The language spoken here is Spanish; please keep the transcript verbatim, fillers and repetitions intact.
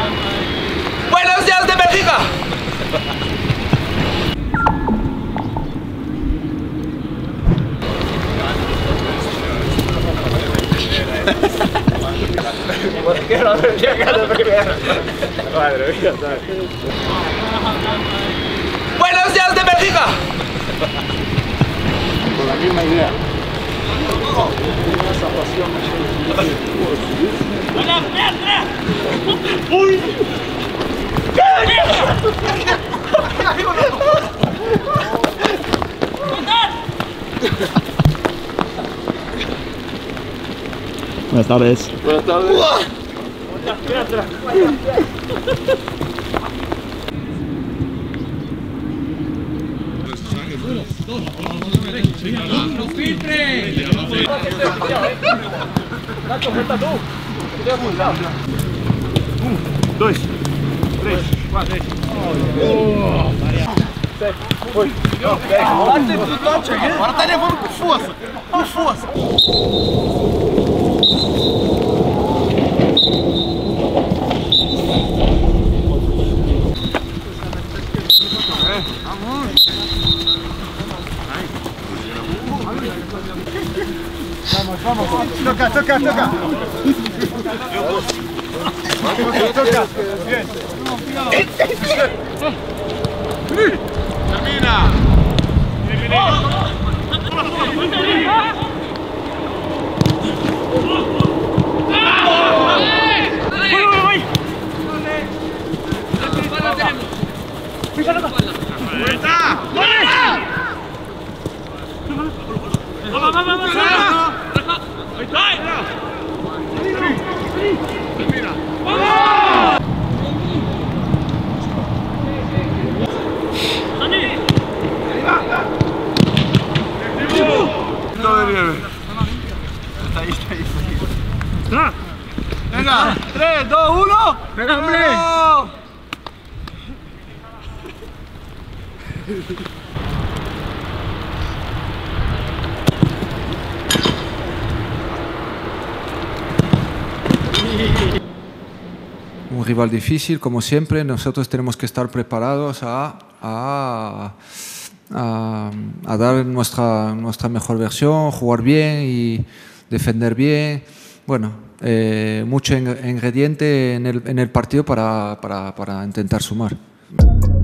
¡Buenos días de Bélgica! ¿Por qué no me llega de primero? Madre mía, ¿sabes? ¡Buenos días de Bélgica! Con la misma idea. ¡Uy! Buenas tardes. Buenas tardes. ¡No filtre! Nacho, falta tú. Um, dois, três, quatro, dez. Oh, sete, oito, nove, dez. Agora tá levando com força. Com força. Vamos, vamos, vamos. Toca, toca, toca. Toca. Bien. Termina. Venga, tres, dos, uno. Venga, hombre. Un rival difícil, como siempre. Nosotros tenemos que estar preparados a, a, a, a dar nuestra, nuestra mejor versión, jugar bien y defender bien. Bueno, eh, mucho ingrediente en el, en el partido para, para, para intentar sumar.